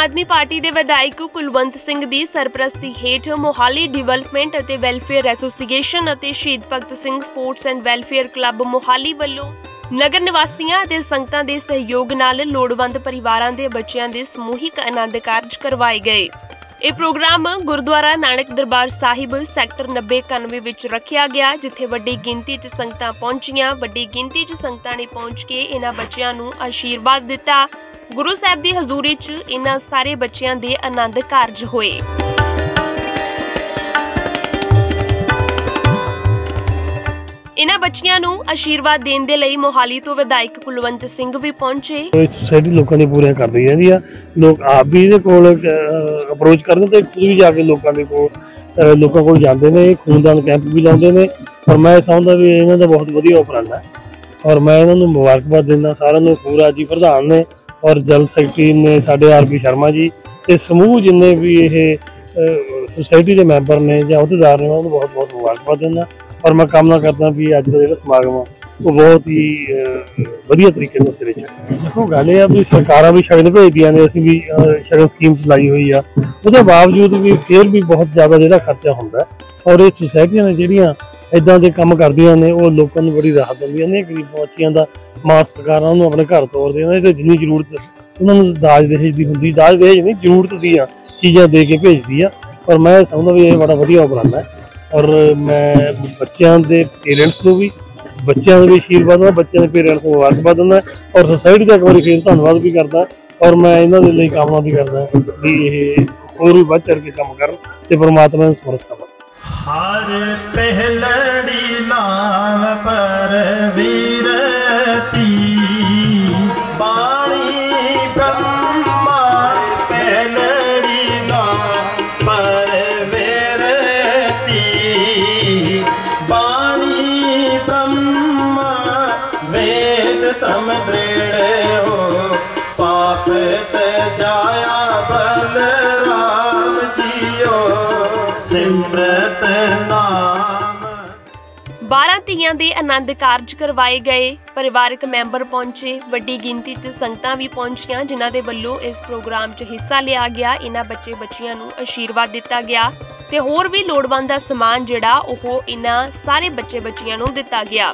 आदमी पार्टी के विधायक कुलवंत सिंह की सरपरस्ती हेठ मोहाली डिवेलपमेंट और वैलफेयर एसोसीएशन और Shaheed Bhagat Singh sports and welfare club Mohali वालों नगर निवासियों और संगतां के सहयोग नाल लोड़वंद परिवारां दे बच्चियां दे समूहिक आनंद कारज करवाए गए। यह प्रोग्राम गुरुद्वारा नानक दरबार साहिब सैक्टर 9091 विच रखा गया, जिथे वड्डी गिनती च संगतां पहुंचियां। वड्डी गिनती च संगतां ने पहुंच के इन्हां बच्चियां नूं आशीर्वाद दिता। गुरु साहब की हजूरी च इन्हां सारे बच्चियां दे आनंद कारज होए। इन्हां बच्चियां नूं आशीर्वाद देण दे लई मोहाली तो विधायक कुलवंत सिंह भी पहुंचे। सोसाइटी लोगों ने पूरे करती रहती है, लोग आप भी इहदे कोल अप्रोच करन ते खुद भी जाके लोगों को जाते हैं, खूनदान कैंप भी लाते हैं। और मैं समझदा भी इन्हां दा बहुत वधिया उपराला है और मैं इन्हां नूं मुबारकबाद दिंदा सारिआं नूं। पूरा जी प्रधान ने और जल सैकटरी ने साडे आरपी शर्मा जी ते समूह जिन्ने भी ये सोसाइटी के मैंबर ने या अहुदेदार ने उन्होंने बहुत बहुत मुबारकबाद दिंदा। और मैं कामना करदा भी अज का जो समागम वो बहुत ही वधिया तरीके नाल सिरे चढ़े। देखो गल ये भी सरकारां भी शगन भेजदियां ने, असीं भी शगन स्कीम चलाई हुई आ, उसके बावजूद भी फिर भी बहुत ज़्यादा जिहड़ा खर्चा हुंदा है। और ये सोसाइटियां ने जिहड़ियां इदां दे काम करदियां ने वो लोकां नूं बड़ी राहत दिंदियां ने। गरीब बच्चियां दा मां सत्कार उन्होंने अपने घर तोरदियां ने, जिन्नी जरूरत उन्होंने दाज दहेज की हुंदी, दाज दहेज नहीं जरूरत दियां चीज़ां दे के भेजदी आ। और मैं समझदा भी ये बड़ा वधिया उपराला है। और मैं बच्चों के पेरेंट्स को भी बच्चों का भी आशीर्वाद दूँ, बच्चों के पेरेंट्स को मुबारकबाद दिंदा और सोसाइटी का एक बार फिर धन्यवाद भी करता। और मैं इन्हों के लिए कामना भी करता भी ये होर भी बढ़ चढ़ के काम करन ते परमात्मा ने समर्थ बख्शे। हर पहलड़ी नाम पर वीरती बाणी ब्रह्मा पहलड़ी नाम पर वीरती बाणी ब्रह्मा वेद तम दृढ़ हो पाप जाया बलराम जियो सिमरत नाम। 12 ਧੀਆਂ ਦੇ आनंद कारज करवाए गए। परिवारक मैंबर पहुंचे, वड्डी गिनती च संगतां भी पहुंचियां, जिन्हां दे वल्लों इस प्रोग्राम च हिस्सा लिया गया। इन्हां बच्चे बच्चियां नूं आशीर्वाद दिता गया ते होर भी लोड़वंद दा समान जिहड़ा ओह इन्हां सारे बच्चे बच्चियां नूं दिता गया।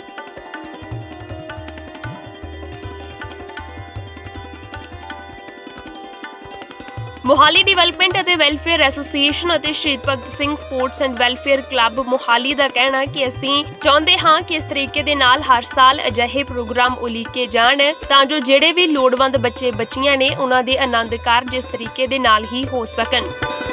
मोहाली डिवेलपमेंट और वैलफेयर एसोसीएशन और Shaheed Bhagat Singh sports and welfare club Mohali का कहना कि असीं चाहुंदे हां कि इस तरीके दे नाल हर साल अजिहे प्रोग्राम उलीके जाण तां जो जिहड़े भी लोड़वंद बच्चे बच्चियां ने उन्हां दे आनंद कारज इस तरीके दे नाल ही हो सकन।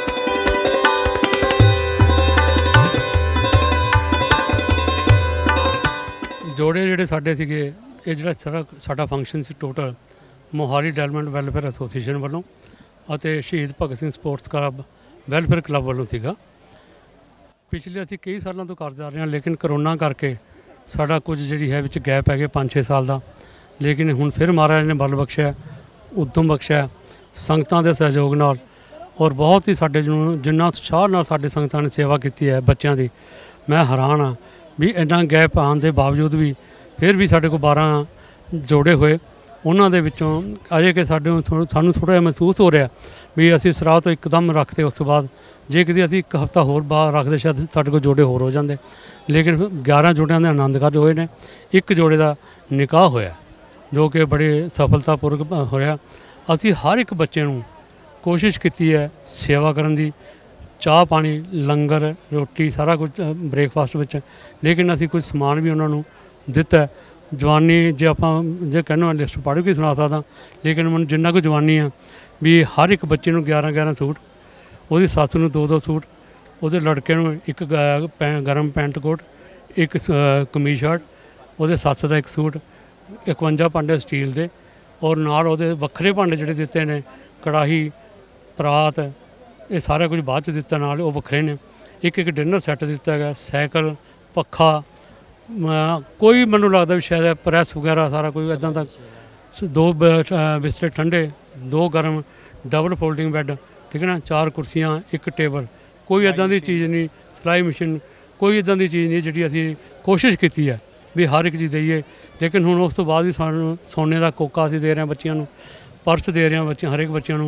जोड़े जिहड़े साडे सीगे इह जिहड़ा साडा फंक्शन सी total Mohali development welfare association वालों ਅਤੇ Shaheed Bhagat Singh sports club welfare club वालों ਸੀਗਾ। पिछले ਅਸੀਂ कई सालों तो करते आ रहे हैं, लेकिन करोना करके साडा कुछ जिहड़ी है विच गैप है 5-6 साल का। लेकिन हुण फिर महाराज ने बल बख्शिया, उद्यम बख्शिया संगतां दे सहयोग नाल और बहुत ही साडे जिन्ना उत्साह नाल साडे संगतां ने सेवा की है बच्चों की। मैं हैरान हाँ भी इन्ना गैप आने के बावजूद भी फिर भी साडे को 12 जोड़े होए। उन्होंने दे विचों अजे कि सानू थोड़ा जिहा महसूस हो रहा भी असी सराह तो एकदम रखते, उस बाद जे कि असी 1 हफ्ता होर बाहर रखते शायद साडे कोल जोड़े होर हो जाते। लेकिन 11 जोड़ियां दे आनंद कारज होए ने। 1 जोड़े का निकाह होया जो कि बड़े सफलतापूर्वक होया। असी हर एक बच्चे नूं कोशिश की है सेवा करन दी, चाह पानी लंगर रोटी सारा कुछ ब्रेकफास्ट विच। लेकिन असी कुछ समान भी उन्होंने दिता है। जवानी जे आप जे कहना लिस्ट पढ़ के सुना सकता, लेकिन मैं जिन्ना कोई जवानी है भी हर एक बच्चे को 11-11 सूट, वो सस नूं 2-2 सूट, वो लड़के नूं 1 गर्म पैंट कोट, 1 कमीज शर्ट, वो सस का 1 सूट, 51 भांडे स्टील के और नाल वो वक्रे भांडे जिहड़े दिते ने, कड़ाही परात ये सारा कुछ बाद च दिता, नाल वो वक्रे ने। 1 डिनर सैट दिता गया, साइकिल पक्खा, कोई मैनूं लगता भी शायद प्रैस वगैरह सारा कोई इदां दा, 2 बिस्तरे ठंडे, 2 गर्म डबल फोल्डिंग बैड, ठीक है ना, 4 कुर्सियां, 1 टेबल, कोई इदां दी चीज़ नहीं, सिलाई मशीन कोई इदां दी चीज़ नहीं जिहड़ी असीं कोशिश की है भी हर एक चीज़ दईए। लेकिन हुण उस तो बाद भी सानूं सोने का कोका असीं दे रहे हैं बच्चिआं नूं, पर्स दे रहे हैं बच्चे हर एक बच्चों को,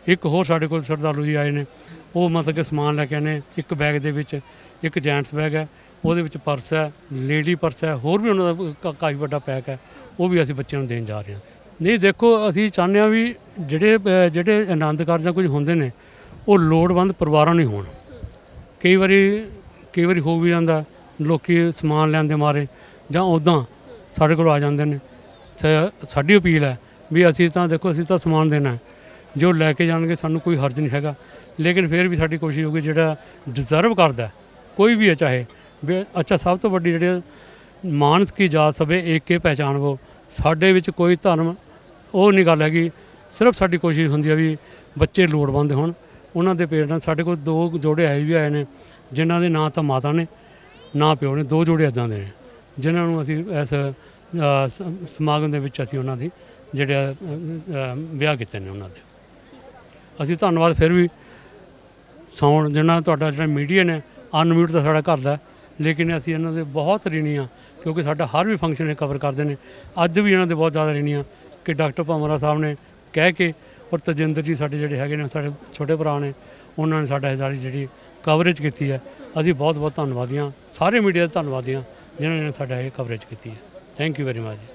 एक होर साढ़े कोल श्रद्धालु जी आए ने, वो मतलब कि समान लैके आए ने। एक बैग दे विच एक जेंट्स बैग है, ਉਹਦੇ ਵਿੱਚ पर्स है, लेडी पर्स है, होर भी उन्होंने काफ़ी बड़ा पैक है, वो भी असीं बच्चों ਨੂੰ देन जा रहे हैं। नहीं देखो असीं चाਹੁੰਦੇ ਹਾਂ ਵੀ ਜਿਹੜੇ आनंद कारजां कुछ ਹੁੰਦੇ ਨੇ ਉਹ ਲੋੜਵੰਦ ਪਰਿਵਾਰਾਂ ਨੂੰ ਹੋਣ। ਕਈ ਵਾਰੀ ਹੋ ਵੀ ਜਾਂਦਾ, ਲੋਕੀ ਸਮਾਨ ਲੈਣ ਦੇ ਮਾਰੇ ਜਾਂ ਉੱਦਾਂ ਸਾਡੇ ਕੋਲ ਆ ਜਾਂਦੇ ਨੇ। ਸਾਡੀ ਅਪੀਲ ਹੈ ਵੀ ਅਸੀਂ ਤਾਂ ਦੇਖੋ ਅਸੀਂ ਤਾਂ ਸਮਾਨ ਦੇਣਾ, ਜੋ ਲੈ ਕੇ ਜਾਣਗੇ ਸਾਨੂੰ ਕੋਈ ਹਰਜ ਨਹੀਂ ਹੈਗਾ, ਲੇਕਿਨ ਫਿਰ ਵੀ ਸਾਡੀ ਕੋਸ਼ਿਸ਼ ਹੋਊਗੀ ਜਿਹੜਾ ਡਿਜ਼ਰਵ ਕਰਦਾ ਕੋਈ ਵੀ ਹੈ, ਚਾਹੇ अच्छा सब तो वड्डी जिहड़ी मानस की जात सभे एक के पहचान वो, साडे विच कोई धर्म वो नहीं गल हैगी। सिर्फ साडी कोशिश हुंदी है भी बच्चे लोड़वंद होण। उन्हां दे पेरेंट्स साडे कोल 2 जोड़े आए भी आए ने जिन्हां दे ना तां माता ने ना प्यो ने, 2 जोड़े इदां दे ने जिन्हां नूं असीं इस समागम दे विच असीं उन्हां दी जिहड़े विआह कीते ने उन्हां दे असीं धन्नवाद फिर भी सौण जिन्हां तुहाडा जिहड़ा मीडिया ने अनम्यूट तां साडा घर दा, लेकिन असीं इन्हां दे बहुत ऋणी हाँ क्योंकि साडा हर भी फंक्शन कवर करते हैं। अज भी इन्हां दे बहुत ज़्यादा ऋणी हाँ कि डॉक्टर भंवरा साहब ने कह के और तजिंदर जी साडे जिहड़े हैगे ने साडे छोटे भरा ने उन्होंने साडा सारी जिहड़ी कवरेज की है। असीं बहुत बहुत धन्नवादी हाँ, सारे मीडिया दे धन्नवादी हाँ जिन्होंने साडा ये कवरेज की है। Thank you very much.